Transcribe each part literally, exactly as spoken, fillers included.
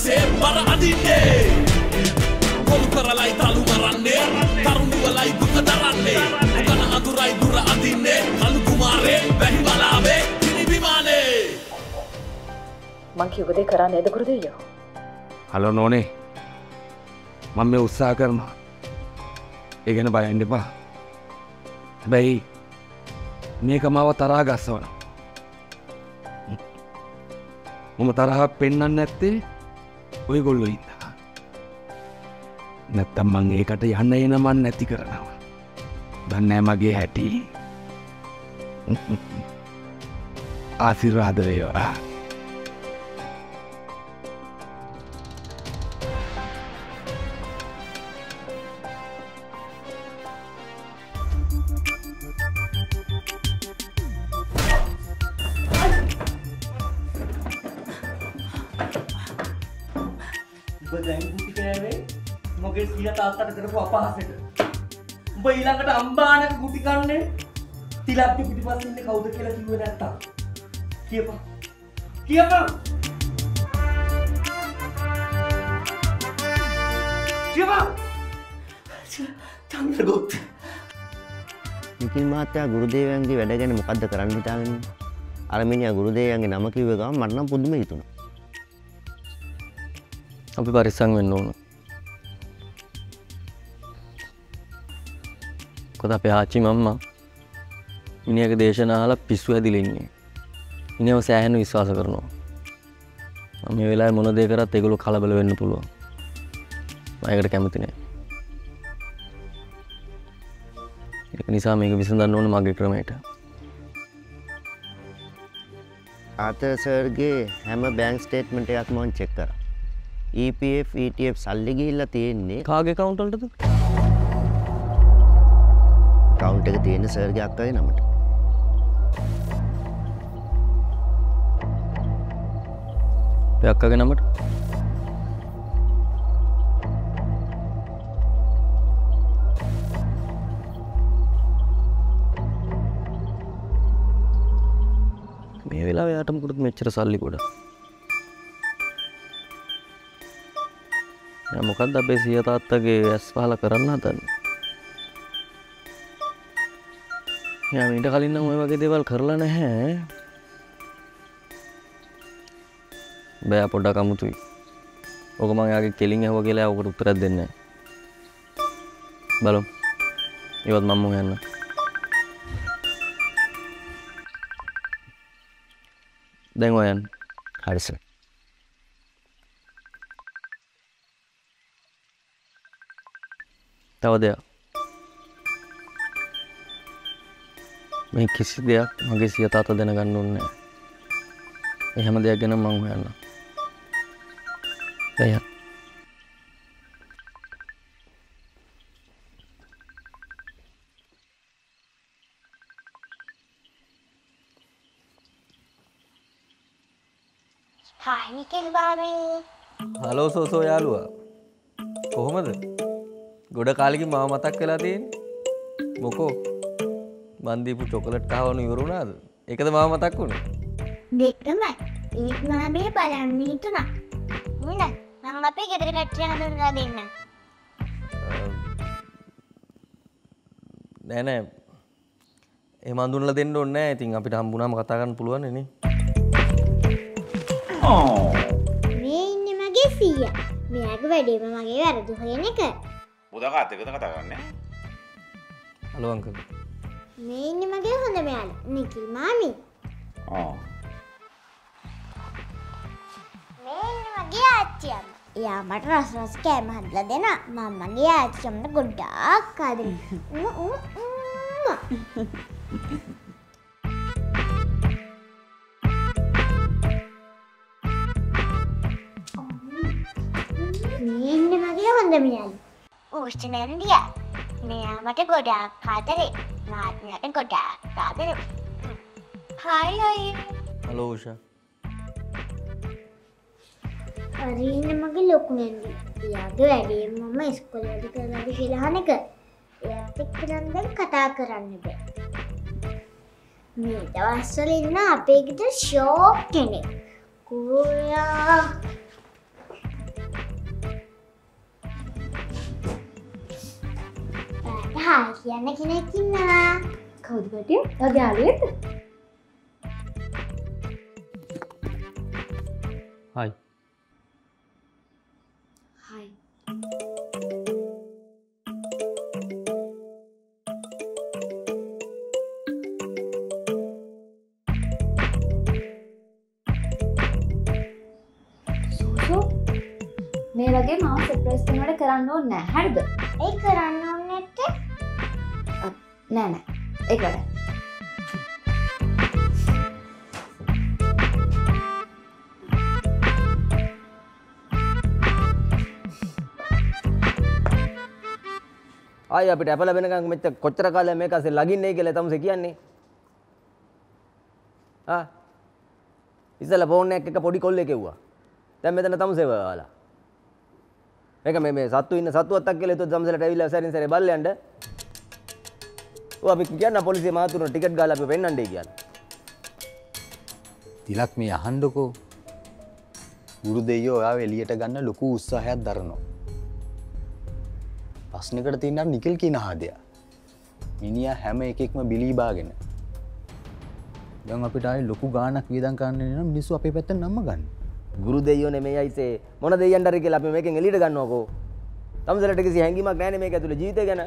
අහසේ මර අදින්නේ කොළු කරලයි තලු මරන්නේ තරුණි වලයි දුක දරන්නේ ඔකන අඳුරයි දුර අදින්නේ කළු කුමාරේ වැහි බලාවේ කිනි විමානේ මං කිව්ව දේ කරන්නේ නේද ගුරුදෙයියෝ? හලෝ නෝනේ මම මේ උත්සාහ කරනවා ඒ ගැන බය වෙන්න එපා හැබැයි මේක මාව තරහා ගස්සවනවා මම තරහක් පෙන්වන්නේ නැත්තේ ඔයගොල්ලෝ ඉඳලා නැත්තම් මං ඒකට යන්න එන මන් නැති කරනවා දන්නේ මගේ හැටි ආශිර්වාද වේවා මගේ සිය තාත්තට කරපු අපහාසෙට උඹ ඊළඟට අම්බානක ගුටි කන්නේ තිලප්පි පිටිපස්සේ ඉන්නේ කවුද කියලා කිව්වේ නැත්තම් කියපන් කියපන් කියපන් චන්ද්‍රගුප්ත නිකිල් මහත්තයා ගුරුදේවයන්ගේ වැඩ ගැන මොකද්ද කරන්න හිතාගෙන ඉන්නේ අර මිනිහා ගුරුදේවයන්ගේ නම කිව්ව ගමන් මට නම් පුදුම හිතුණා අපි පරිස්සම් වෙන්න ඕන කොහොද අපේ ආච්චි මම්මා මිනිහගේ දේශනා අහලා පිස්සු ඇදිලා ඉන්නේ. මිනිහව සෑහෙන විශ්වාස කරනවා. මම මේ වෙලාවේ මොන දේ කරත් ඒගොල්ලෝ කලබල වෙන්න පුළුවන්. මම ඒකට කැමති නෑ. ඒක නිසා මේක විසඳන්න ඕනේ මගේ ක්‍රමයට. ආතර් සර්ගේ හැම බැංක් ස්ටේට්මන්ට් එකක්ම මම චෙක් කරා. E P F E T F සල්ලි ගිහිල්ලා තියෙන්නේ කාගේ account වලටද? account එක තියෙන සර්ගේ අක්කගේ නමට. ඒ අක්කගේ නමට? මේ වෙලාවේ යාට මොකටද මෙච්චර සල්ලි ගොඩක්? යා මොකද්ද අපේ සිය තාත්තගේ ඇස් පහල කරන්න හදන්නේ? යා මීට කලින් නම් ওই වගේ දේවල් කරලා නැහැ. බෑ පොඩ්ඩක් අමුතුයි. ඔක මම යාගේ කෙලින් ඇහුවා කියලා ඔකට උත්තරයක් දෙන්නේ නැහැ. බලමු. ඉවත් මම මොන් යන්න. දැන් ඔයන්. හරි සර්. තව දෙයක්. මේ කිසි දෙයක් මගේ සිය තාත්තා දැනගන්න ඕනේ නැහැ. ඒ හැම දෙයක් ගැන මම හොයන්නම්. දැන් Hai Nikhil Babe. හලෝ සෝසෝ යාළුවා. කොහොමද? ගොඩ කාලෙකින් මාව මතක් වෙලා තියෙන්නේ. මොකෝ? මන් දීපු චොකලට් කහවණු ඉවර වුණාද? ඒකද මාව මතක් වුනේ? දෙකම ඒත් මාබේ බලන්න හිතුණා. මුණ මම අපේ ගෙදර කට්ටිය හඳුන්වලා දෙන්න. නෑ නෑ. එහෙම හඳුන්වලා දෙන්න ඕනේ නෑ. ඉතින් අපිට හම්බුනාම කතා කරන්න පුළුවන් නේ. මේ ඉන්නේ මගේ සීයා. මෙයාගේ වැඩේම මගේ වැරදි හොයන එක. බුදකාත් එක්කද කතා කරන්නේ? Hello uncle. මේ ඉන්නේ මගේ හොඳ මෙයාලා නිකිල් මාමි. ආ. මේ ඉන්නේ මගේ ආච්චි අම්මා. එයා මට රස රස කෑම හදලා දෙනවා. මම මගේ ආච්චි අම්මට ගොඩාක් ආදරෙයි. උ උ මේ ඉන්නේ මගේ හොඳ මෙයාලා. උෂ්ණ නැන්දියා. මෙයා මට ගොඩාක් ආදරෙයි. මාත් මෙයාට ගොඩාක් ආදරෙයි. Hi hi. හලෝ උෂා. හරි ඉන්නේ මගේ ලොකු නැන්දි. එයාගේ වැඩේ මම ඉස්කෝලේ වල කරලාද කියලා අහන එක. එයාත් එක්ක නම් දැන් කතා කරන්න බෑ. මේ දවස්වල ඉන්න අපේ ගෙදර ෂෝක් කෙනෙක්. කුයා හායි කියන්න කෙනෙක් ඉන්නවා. කවුද බටිය? ඔයාගේ යාළුවෙක්ද? හයි. හයි. සූසු මේ වගේ මාව සර්ප්‍රයිස් කරනවට කරන්න ඕනේ නැහැ. හරිද? ඒ කරන්න ඕනේ නැත්තේ? නෑ නෑ. ඒක වැඩ. ආයි අපිට අපල වෙනකන් මෙච්ච කොච්චර කාලයක් මේක අස්සේ ලගින්නේ කියලා තමසේ කියන්නේ. ආ ඉතල ෆෝන් එකක් එක පොඩි කොල්ලෙක් එව්වා. දැන් මෙතන තමසේ වහලා. මේක මේ මේ සත්තු ඉන්න සත්තුවත්තක් කියලා හිතුවා තමසලට ඇවිල්ලා සැරින් සැරේ බල්ල යන්න. ඔය අපි කියන්න පොලිසිය මාතුන ටිකට් ගාලා අපි පෙන්නන්නයි කියලා. තිලක් මේ අහන්නකෝ. ගුරු දෙයියෝ ඔයාව එළියට ගන්න ලොකු උත්සාහයක් දරනවා. ප්‍රශ්නකට තියෙනවා නිකල් කියන ආදයා. මිනිහා හැම එකෙක්ම බිලී බාගෙන. දැන් අපිට ආයේ ලොකු ගාණක් වියදම් කරන්න වෙන මිනිස්සු අපේ පැත්තෙන් නම්ම ගන්න. ගුරු දෙයියෝ නෙමෙයි අයිසේ මොන දෙයියන්ට හරි කියලා අපි මේකෙන් එළියට ගන්නවකෝ. තමසලට කිසි හැංගීමක් නැහැනේ මේක ඇතුලේ ජීවිතය ගැන.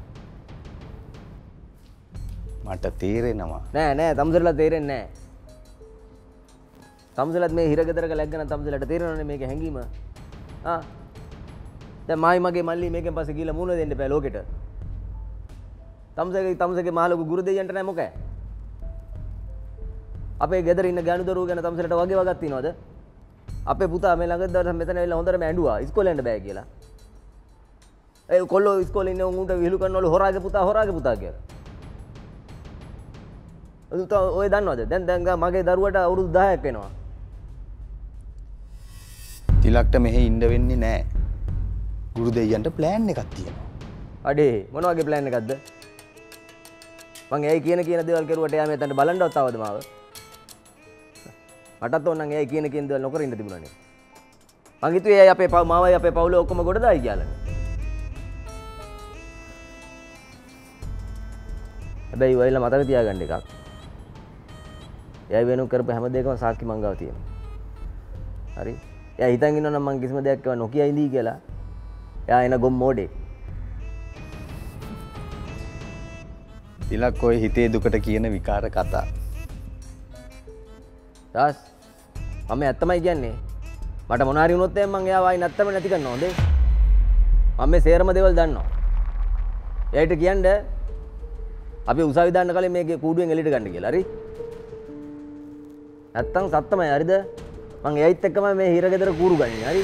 මට තේරෙනවා. නෑ නෑ තමසලට තේරෙන්නේ නෑ. තමසලත් මේ හිරගෙදරක läග්ගන තමසලට තේරෙනවනේ මේක හැංගීම. ආ දැන් මායි මගේ මල්ලි මේකෙන් පස්සේ ගිහලා මූණ දෙන්න බෑ ලෝකෙට. තමසගේ තමසගේ මහලොකු ගුරු දෙයියන්ට නෑ මොකෑ. අපේ ගෙදර ඉන්න ගානු දරුවෝ ගැන තමසලට වගේ වගක් තියනවද? අපේ පුතා මේ ළඟ දවස් මෙතන ඇවිල්ලා හොඳටම ඇඬුවා ඉස්කෝලේ යන්න බෑ කියලා. ඒ කොල්ලෝ ඉස්කෝලේ ඉන්න උන්ට විහිළු කරනවලු හොරාගේ පුතා හොරාගේ පුතා කියලා. ඔය දන්නවද? දැන් දැන් මගේ දරුවට අවුරුදු දහයක් වෙනවා. තිලක්ට මෙහෙ ඉන්න වෙන්නේ නැහැ. ගුරු දෙයියන්ට ප්ලෑන් එකක් තියෙනවා. අඩේ මොන වගේ ප්ලෑන් එකක්ද? මං එයි කියන කියන දේවල් කරුවට එයා මෙතනට බලන්නවත් ආවද මාව? මටත් ඕනනම් එයි කියන කියන දේවල් නොකර ඉන්න තිබුණානේ. මං හිතුවේ එයි අපේ මාවයි අපේ පවුලේ ඔක්කොම ගොඩ දායි කියලා. හැබැයි ඔයලා මතක තියාගන්න එකක්. එයා වෙනු කරපු හැම දෙයකම සාක්ෂි මං ගාව තියෙනවා. හරි? එයා හිතන් ඉන්නවා නම් මං කිසිම දෙයක් කියව නොකිය ඉඳී කියලා. එයා එන ගොම් මොඩේ. තිලක් ඔය හිතේ දුකට කියන විකාර කතා. දාස් මම ඇත්තමයි කියන්නේ. මට මොන හරි වුණොත් එහෙනම් මං එයාව ආයි නැත්තම නැති කරනවා හොඳේ. මම මේ සේරම දේවල් දන්නවා. එයාට කියන්න අපි උසාවි දාන්න කලින් මේකේ කූඩුවෙන් එළියට ගන්න කියලා. හරි? නැත්තම් සත්තමයි හරිද? මං එයයිත් එක්කම මේ හිරගෙදර කූරු ගන්නේ. හරි?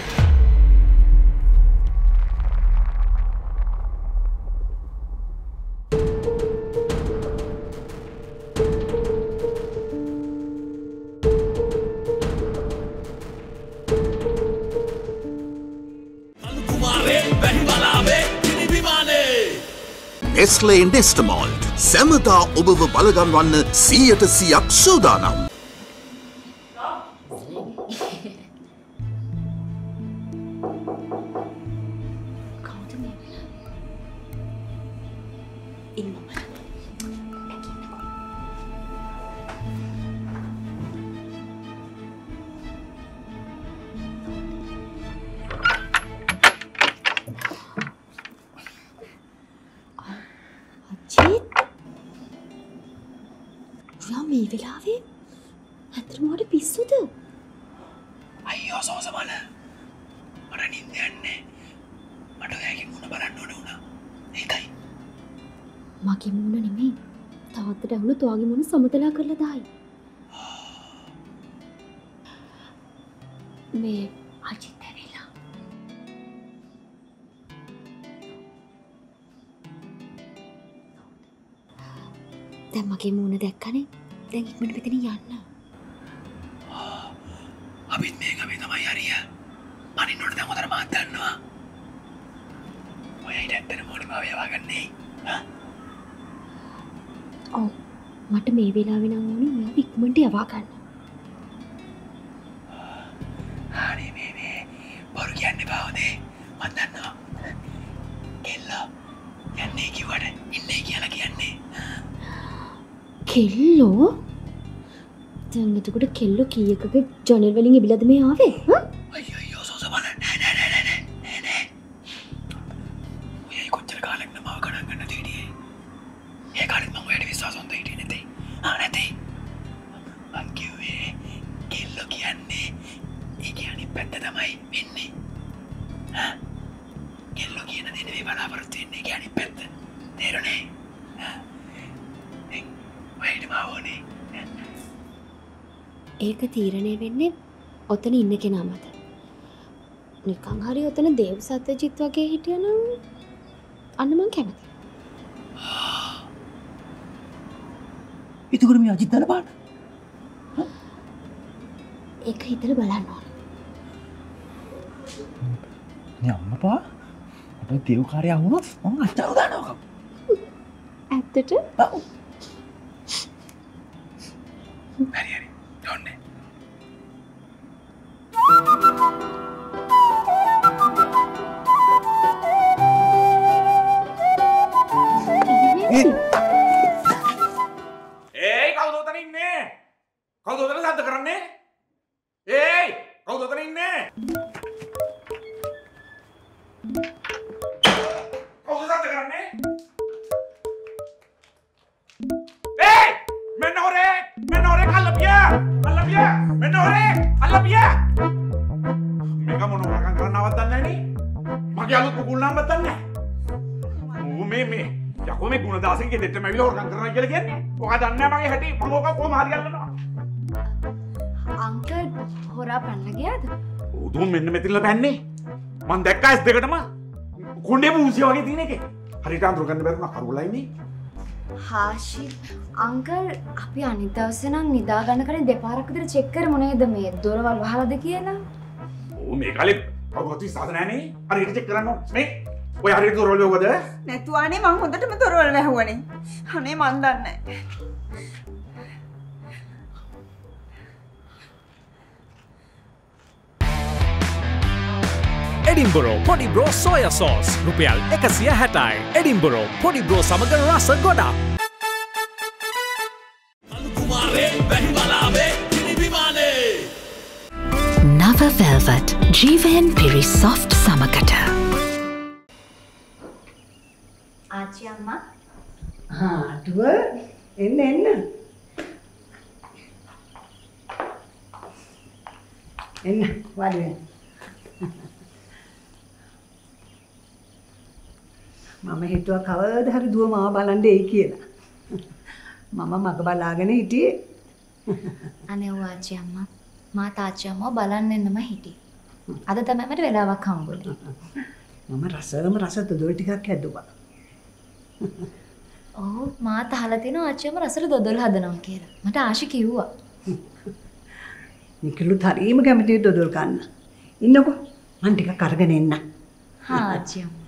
Nestle Nestamalt සැමදා ඔබව බලගන්වන්න සීයට සියයක් සූදානම්. මේ වෙලාවේ ඇත්තටම ඔයාට පිස්සුද? අයියෝ සෝසමල. මට නිින්ද යන්නේ. මට ඔයාගේ මුණ බලන්න ඕන වුණා. ඒකයි. මගේ මුණ නෙමෙයි. තාත්තට ඇහුණොත් ඔයාගේ මුණ සමතලා කරලා දායි. මේ අජිත් ඇවිල්ලා. දැන් මගේ මුණ දැක්කනේ. දැන් ඉක්මනට මෙතනින් යන්න. අපිත් මේක මේ තමයි හරිය. මනින්නොට දැන් හොඳට මාත් දන්නවා. ඔයයි දැක්තන මොනිම වේවා ගන්නේ. හා? ඔව්. මට මේ වෙලාවේ නම් ඕනේ ඔයාව ඉක්මනට යවා ගන්න. හරි මේ මේ බොරු කියන්න එපා හොඳේ. මම දන්නවා. කෙල්ල යන්නේ කිව්වට ඉන්නේ කියලා කියන්නේ. කෙල්ලෝ? දැන් එතකොට කෙල්ලෝ කීයකක ජනෙල් වලින් ඉබිලාද මේ ආවේ? හ්ම්? අයියෝ අයියෝ සෝසබන නෑ නෑ නෑ නෑ නෑ නෑ. ඔයයි කොච්චර කාලෙක නමාව ගණන් ගන්න දෙන්නේ. ඒ කාලෙත් මම ඔයාලට විශ්වාස හොඳ හිටියේ නැතේ. ආ නැතේ. මං කිව්වේ කෙල්ලෝ කියන්නේ ඒ කියන්නේ පැත්ත තමයි වෙන්නේ. හා කෙල්ලෝ කියන දේ නෙවෙයි බලාපොරොත්තු වෙන්නේ කියන්නේ පැත්ත. තේරුණේ? ඔයාලට මාවෝනේ. ඒක තීරණය වෙන්නේ ඔතන ඉන්න කෙනා මත. නිකන් හරි ඔතන දේව් සත්‍යජිත් වගේ හිටියනම් අන්න මං කැමතියි. එතකොට මේ අජිත් දාලා බලන්න. ඒක හිතලා බලන්න ඕන. නේ අම්මපා අපේ දේව් කාර්යය වුණොත් මම අච්චාරු දානවා. ඇත්තට? ඔව්. හරි හරි. දොන්නේ. ඒයි කවුද උතන ඉන්නේ? කවුද උතන සද්ද කරන්නේ? ඒයි කවුද උතන ඉන්නේ? කවුද සද්ද කරන්නේ? ඒයි මෙන්න හොරේ මෙන්න හොරේ කල්ලපියා කල්ලපියා මෙන්න හොරේ කල්ලපියා මේක මොන වරකම් කරන්නවත් දන්නේ නැනේ මගේ අලුත් කුකුල් නම් දන්නේ නැහැ ඌ මේ මේ යකෝ මේ ගුණදාසගේ දෙට්ටම ඇවිල්ලා හොරකම් කරනවා කියලා කියන්නේ ඔක දන්නේ නැහැ මගේ හැටි මම ඔක කොහොම හරි ගන්නවා අංකල් හොරා පැනලා ගියාද? උදුම් මෙන්න මෙතනලා පැන්නේ මං දැක්කා ඇස් දෙකටම කුණ්ඩේ පූසිය වගේ තියෙන එකේ හරියට අඳුර ගන්න බැරුණා කරුවලා ඉන්නේ හාෂි අංකල් අපි අනිත් දවසේ නම් නිදා ගන්න කලින් දෙපාරක් විතර චෙක් කරමු නේද මේ දොරවල් වහලාද කියලා? ඕ මේ කාලේ කවුරුත් විශ්වාස නැහනේ හරියට චෙක් කරන්න මේ ඔය හරියට දොරවල් වැහුවද? නැතුවානේ මං හොඳටම දොරවල් වැහුවනේ. අනේ මන් දන්නේ නැහැ. එඩින්බරෝ පොඩි බ්‍රෝ සෝයා සෝස් රුපියල් එකසිය හැටයි. එඩින්බරෝ පොඩි බ්‍රෝ සමග රස ගොඩක්. නව වෙල්වට් ජීවයෙන් පිරි සොෆ්ට් සමකට. ආච්චි අම්මා හා අටුව එන්න එන්න. එන්න වාඩි වෙන්න. මම හිතුවා කවද හරි දුව මාව බලන්න එයි කියලා. මම මග බලාගෙන හිටියේ. අනේ ඔව් ආච්චි අම්මා මා තාච්චි අම්මව බලන්න එන්නම හිටියේ. අද තමයි මට වෙලාවක් හම්බුනේ. මම රසවම රස දොඩොල් ටිකක් හැදුවා. ඔව් මාත් අහලා තිනවා ආච්චි අම්මා රසට දොඩොල් හදනවා කියලා. මට ආශි කිව්වා. නිකලුත් හරීම කැමතියි දොඩොල් කන්න. ඉන්නකෝ මං ටිකක් අරගෙන එන්න. හා ආච්චි අම්මා.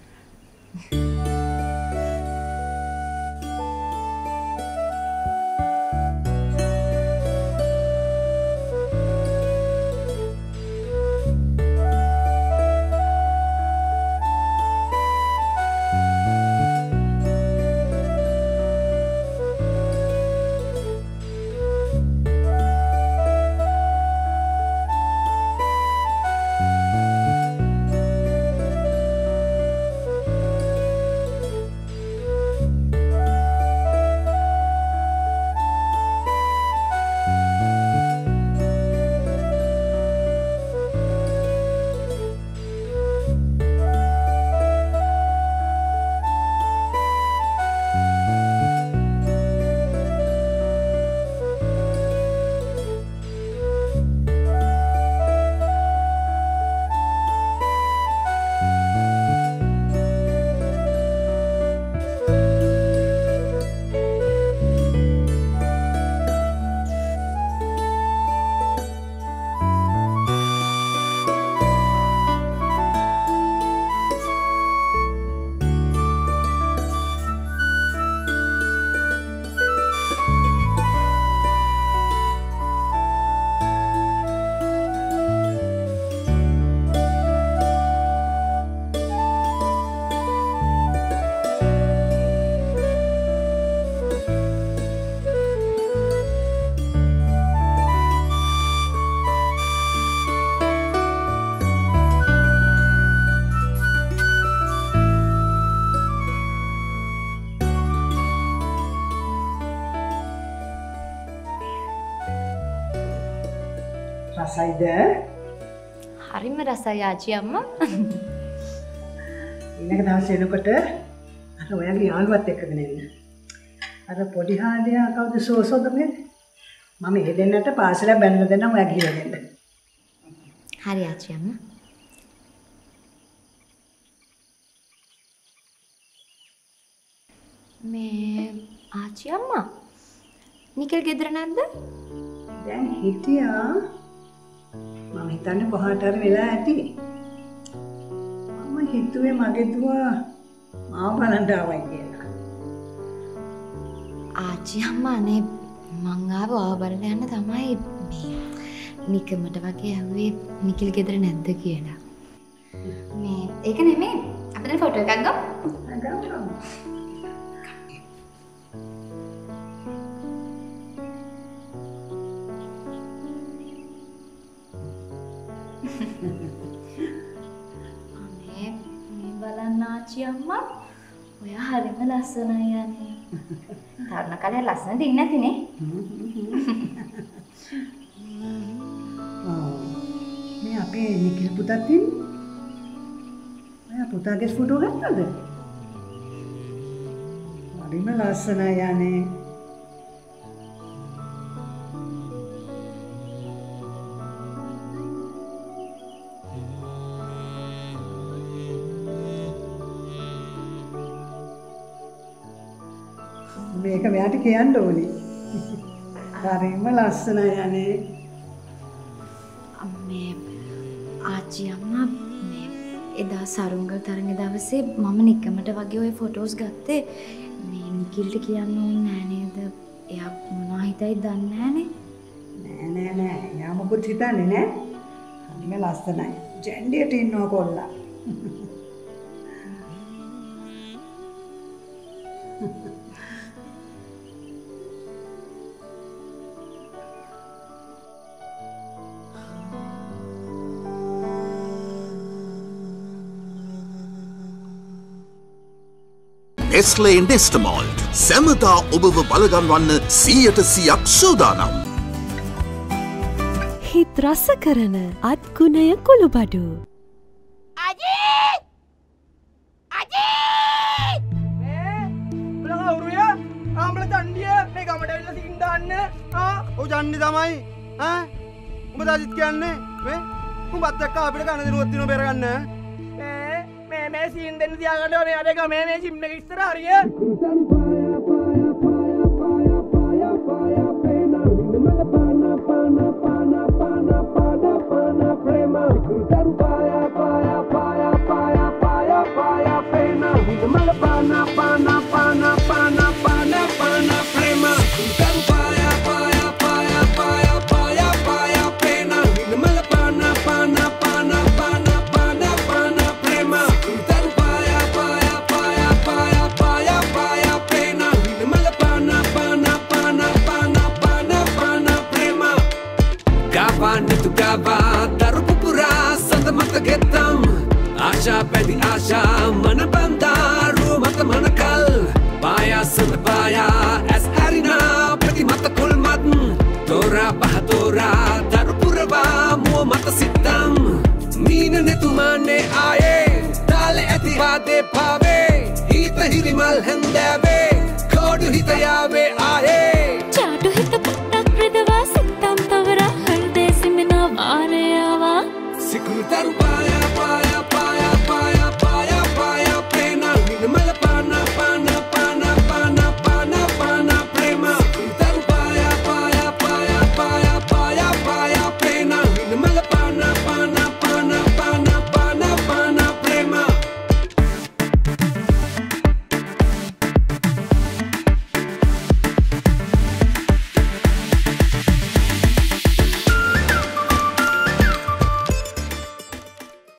රසයිද? හරිම රසයි ආච්චි අම්මා. ඊළඟ දවසේ එනකොට අර ඔයාගේ යාළුවත් එක්කගෙන එන්න. අර පොඩි හාදියා කවුද සෝසෝද මේ? මම හෙදෙන්නට පාසල බැනලා දෙන්නම් ඔයා ගිහලා දෙන්න. හරි ආච්චි අම්මා. මේ ආච්චි අම්මා නිකල් ගෙදර නැද්ද? දැන් හිටියා. මම හිතන්නේ කොහාට හරි වෙලා ඇති. මම හිතුවේ මගේ දුවා මාව බලන්න ආවයි කියලා. ආච්චි අම්මා නේ මං ආව ආව බලන්න යන්න තමයි මේ නිකමට වගේ ඇහුවේ නිකල් ගෙදර නැද්ද කියලා. මේ ඒක නෙමෙයි අපි දැන් ෆොටෝ එකක් ගමු. ගමු. අනේ මේ බලන්න ආච්චි අම්මා ඔයා හරිම ලස්සනයි යන්නේ. තරුණ කාලේ ලස්සන දෙන්නේ නැතිනේ. මේ අපේ නිකිල් පුතත් ඉන්නේ. ඔයා පුතාගේ ෆොටෝ ගත්තද? හරිම ලස්සනයි යන්නේ. මේක මෙයාට කියන්න ඕනේ. හරිම ලස්සනයි යන්නේ. මේ ආච්චි අම්මා මේ එදා සරුංගල් තරඟ දවසේ මම නිකමට වගේ ওই ෆොටෝස් ගත්තේ මේ නිකිල්ට කියන්න ඕනේ නෑ නේද? එයා මොනවා හිතයිද දන්නේ නෑනේ. නෑ නෑ නෑ. එයා මොකුත් හිතන්නේ නෑ. හරිම ලස්සනයි. ජැන්ඩියට ඉන්නවා කොල්ලා. Nestle Nestamalt සැමදා ඔබව බලගන්වන්න සීයට සියයක් සූදානම්. හිත් රස කරන අත්ගුණය කුළුබඩු. Ajit! Ajit! උඹලා කවුරුය? ආ උඹලා චණ්ඩිය මේ ගමට ඇවිල්ලා සින් දාන්න. ආ ඔව් චණ්ඩි තමයි. ඈ උඹ දාජිත් කියන්නේ මේ උඹත් එක්ක අපිට කන දිනුවක් දිනුව බෙර ගන්න. මේ මේ සීන් දෙන්න තියාගන්න ඕනේ අර ගමේ මේ ජිම් එක ඉස්සර හරිය. Asha pedi asha mana bandaru mata manakal paya sant paya as harina pedi mata kulmat tora bahatora darpurva mu mata sitam meena ne tumane aaye dale ati bade pave hita hirimal handave kodu hita yave aaye